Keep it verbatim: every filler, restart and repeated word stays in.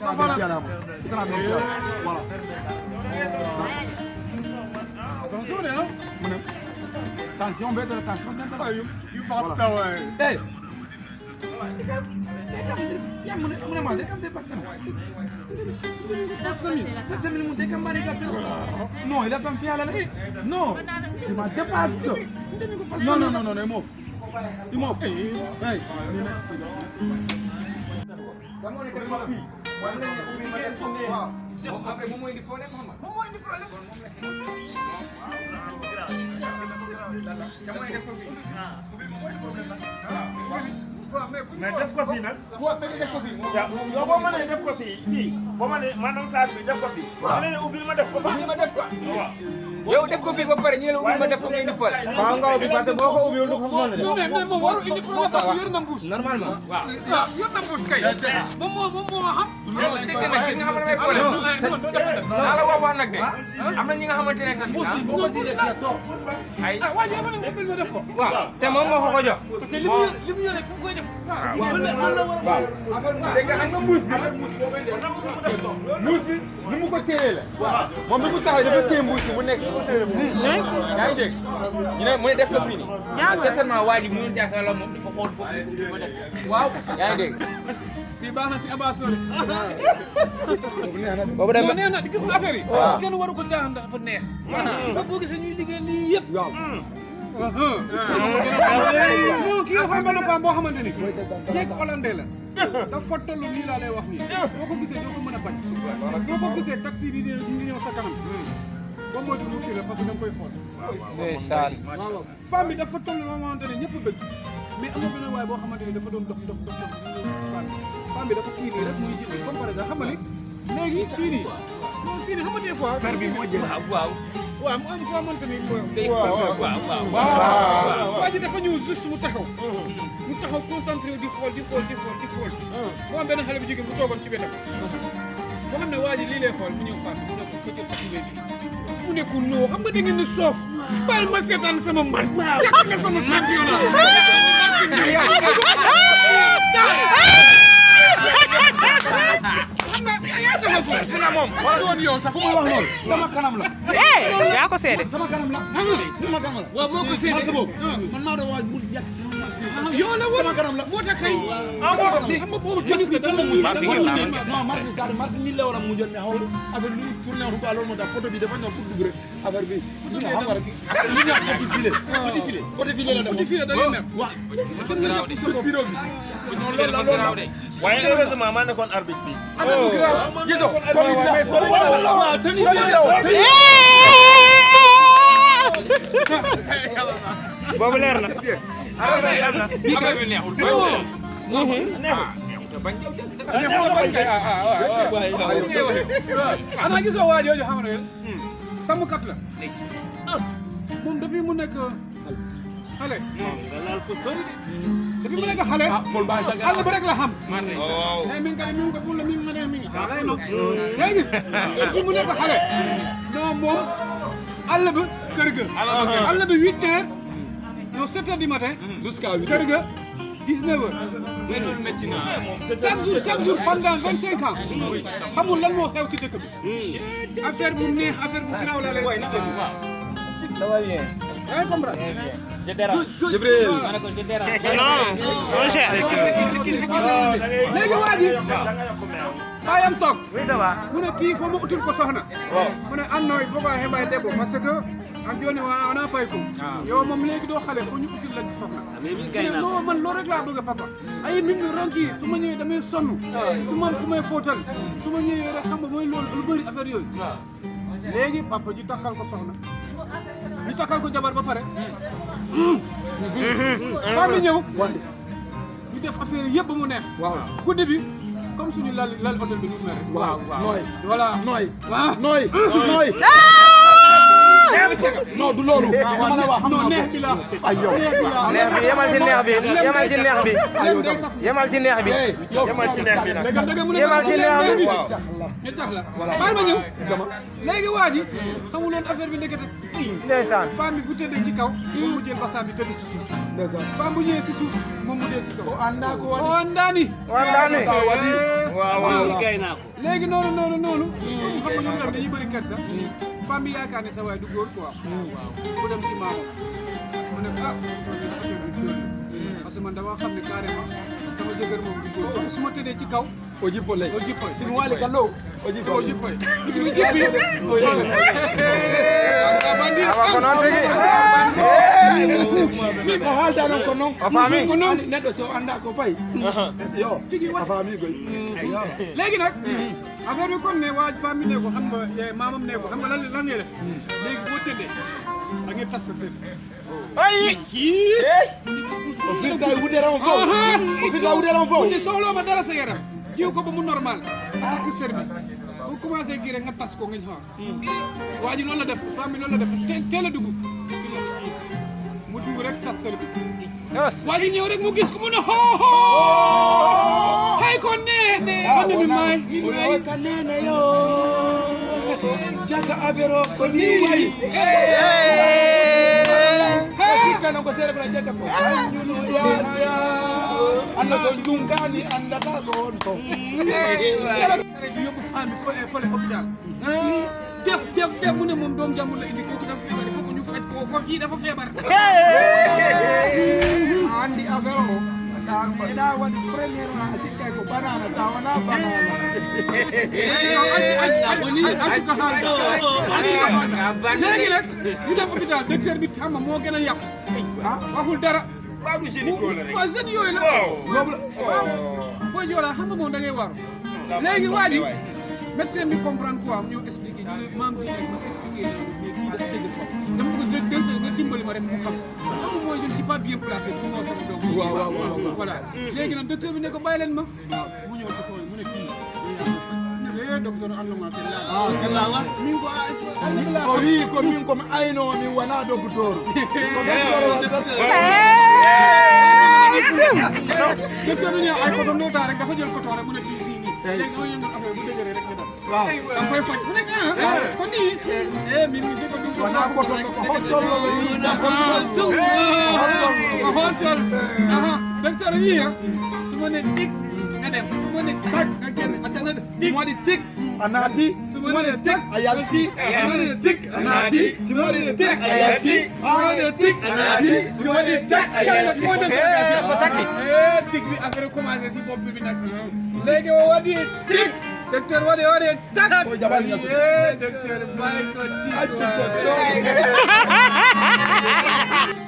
Voilà. Attention, là. Attention, bête, attention. You pass away. Hey. Ya mu ne mu ne ma de kam dépassé ma. C'est le monde de camarade non, il a pas fait à la non, il m'a dépassé. Non non non non, il m'offre. Il m'offre. Hey. Comment est-ce que ma fille? Moi je après moom mooy indi problème xam nga. Moom mooy indi problème. Comment est-ce que fii? Ah. Moom mooy problème la. Ah. mais def ko fii nag. waaw mais def ko fii. yow boo mënee def ko fii fii boo mënee maanaam saa bi def ko fii. waaw ma ne ubbil ma def ko fii. ma def ko. waaw. yow def ko fii ba pare ñu ne la ubbil ma def ko nga indi fële. waaw nga ubbi parce que boo ko ubbiwul du ko mën a def. non mais mais moom warul indi problème parce que yor na mbuus. normalement. waaw waaw yor na mbuus kay. moom moo moom moo xam. non c'est que nag gis nga xamante ne problème. naa la wax wax nag de. am na ñi nga xamante ne tamit. mbuus bi boo ko gisee dina toog. ay ah waa ñu ne ubbil ma def ko. waaw te moom moo ko ko jox. parce que li mu li mu yore fu mu koy def. waaw c'est que xam nga mbuus bi mbuus bi ni mu ko téye la. moom bi mu taxaw dafa téye mbuus bi mu nekk ci côté nii. yaa ngi dégg ñu ne mu ne def ko fii nii. certainement waa ji mënul jàkkaarloo moom dafa xool foofu ma def. waaw yaa ngi dégg. fii baax na si abaso de. boobu dem na nee na gis nga affaire yi. kenn waru ko jaaxal dafa neex. waaw boo gisee ñuy liggéey nii yëpp. waaw. non kii dafa am benn femme boo xamante ni. jeeg hollandais la. dafa toll nii laa lay wax nii. boo ko gisee doo ko mën a bañ. boo ko gisee taxi bi di ñëw sa kanam. boo moytu mu fi la parce que da nga koy xool. ndeysaan. waaw femme bi dafa toll loo xamante ne ñëpp bëgg. mais am na benn waay boo xamante ni dafa doon dox dox dox dox femme bi dafa kii nii rek muy jiite comme par exemple xam nga ni léegi fii nii non fii nii xam nga des fois. fer bi moo jël waaw. waaw mu am foo xamante ni mooy. waaw waaw waaw waaw. waa ji dafa ñëw juste mu taxaw. mu taxaw concentré di xool di xool di xool di xool. mu am benn xale bu jigéen bu toogoon ci wetam. boo xam ne waa ji lii lay xool mu ñëw fàtte mu ne ko ko jël ci biir mu ne ko non xam nga da ngeen ni soof. baal ma seetaan sama man. waaw nga sama championnat. sama kanam la. yaa ko seede. sama kanam la. sama kanam la. waaw moo ko seede boobu. man maa doon waaj mu yàq sama marché. yow la woon sama kanam la. moo tax kay. ah moo tax xam nga boobu tennis bi dafa mujj. non marché bi c'est-à-dire marché nii la war a mujjoon mais xaw ma affaire bi tourné wu ko alors moo tax photo bi dafa ñëw pour dugg rek affaire bi. gis nga xam nga rek li ñu wax petit filet. petit filet petit filet la petit filet da lay nekk. waaw tiro bi. loolu la loolu la. waaye heureusement maa nekkoon arbitre bi. affaire bu grave gisoo. waaw tennis bi boobu leer na. bii kay bi neexul. ana gisoo waa jooju xam nga sàmmkat la. moom depuis mu nekk xale. depuis mu nekk xale. àll ba rek la xam. mais mi ngi ko mi ngi ko pour la mi ngi mi ngi lay no. yaa ngi gis depuis mu nekk xale. non moom àll ba kër ga. àll ba huit heures. non sept heures du matin. jusqu'à huit heures kër ga dix-neuf heures. loolu métti na. chaque jour chaque jour pendant vingt-cinq ans. xamul lan moo xew ci dëkk bi. affaire bu neex affaire bu garaaw la lay wax. ça va bien. yaa ngi comprendre. je dérange. Jibril. ma ne ko je dérange. non. mon cher. léegi waa ji. baayam toog. oui ça va. mu ne kii foo ma utul ko soxna. mu ne an nooy foog a xeebay dégg parce que am yoon waa ana pay ko. yow moom léegi doo xale foo ñu utul la soxna. mais non man loolu rek laa bëgg a papa. ay nit ñu ronk yi su ma ñëwee damay sonn. su ma ku may fóotal. su ma ñëwee rek xam nga mooy loolu lu bëri affaire yooyu. léegi papa ji takkal ko soxna. ñu takkal ko jabar ba pare. femme yi ñëw. ñu def affaire yëpp ba mu neex. waaw guddi bi comme suñu lal lal hôtel bi ñu mel rek. waaw waaw nooy. voilà nooy. waaw nooy. nooy. non du loolu. dama la wax xam naa neex bi la. ay yow neex bi yemal ci neex bi yemal ci neex bi. yemal ci neex bi. yemal ci neex bi nag. yemal ci neex bi. ñu tax la baal ma ñëw. léegi waa ji xamuloon affaire bi ndekete. ndeysaan. femme bi bu tëddee ci kaw. moom mu jël basaab bi tëdd si suuf. ndeysaan femme bu ñëwee si suuf moom mu dee ci kaw. o anda ko wani o andani. o andani. waaw waaw liggéey naa ko. léegi noonu noonu noonu. xam nga ñoom dañuy bëri kersa. femme bi yaakaar ne sa waay du góor quoi. waaw ku dem ci maamam. mu ne ah parce que man dama xam ne carrément sama jëkkër moom du góor parce que su ma tëddee ci kaw. Ojipo lay. Ojipo Si mu wali kallo. Ojipo. Ojipo. Awa ko noon tigi. Mi ko halda non ko non. O faami. Ko non neɗɗo so anda ko fay. Yo. A faami koy. léegi nag affaire bi comme ne waa famille ne ko xam nga maamam ne ko xam nga lan lan ngay def léegi boo tëddee da ngay tas sa sër. Ay. O firta wuderan fo. O firta wuderan fo. ni soxloo ma dara sa yaram jiw ko ba mu normal ak sër bi bu commencé kii rek nga tas ko nga ñu xaar. waa ji loolu la def famille loolu la def teel a dugg mu dugg rek tas sër bi. waa ji ñëw rek mu gis ko mu ne xooxoo xay ko nee man de mi maay mi maay ka nene yo jaga abero ko ni way kana ko sere ko jaga ko ñunu ya ya anda so jungani anda ka ko on ko rek yóbbu famille fole fole hôpital def def def mu ne moom doom jàmbur la indi kooku dafa feebar il faut que ñu faj ko foofu fii dafa feebar andi abero sa mi da wadi premier na sikay ko banana tawana banana léegi nag ñu dem hôpital docteur bi xam nga moo gën a yàqu waxul dara waaw du Sedhiou la rek. waaw seen yooyu la boobu la boo ji wala xam nga moom da ngay waaru léegi waa ji médecin bi comprendre quoi ñoo expliqué ñu ne maam bi ma expliqué mais kii dafa dëgg ko dama ko dëgg dëgg nga dimbali ma rek mu xam xam mooy je ne suis pas bien placé pour moo sama doom waaw waaw waaw voilà léegi nag docteur bi ne ko bàyyi leen ma mu ñëw ko mu ne kii le docteur allemand c'est là ah c'est là wa min ko o wi ko min ko mi ayno mi wana docteur ko docteur wa docteur bi ñëw ay ko doon daa rek dafa jël ko toog rek mu ne kii kii nii léegi nga yëngu affaire bu dëgëree rek nga def waaw da koy faj mu ne ah ko nii eh min mi ko dum wana ko to ko hottol lo wi da hottol ko hottol aha docteur wi ha su ma ne dik nga dem su ma ne tak nga génn atana dik mo di tik anati su ma ne tak ayalti su ma ne tik anati si mo di tik ayalti su ma ne tik anati su ma ne tak ayalti su ma ne eh dik bi affaire commencé si bopp bi nag léegi wo wadi tik docteur wadi wadi tak ko jabal ñatu eh docteur bàyyi ko tik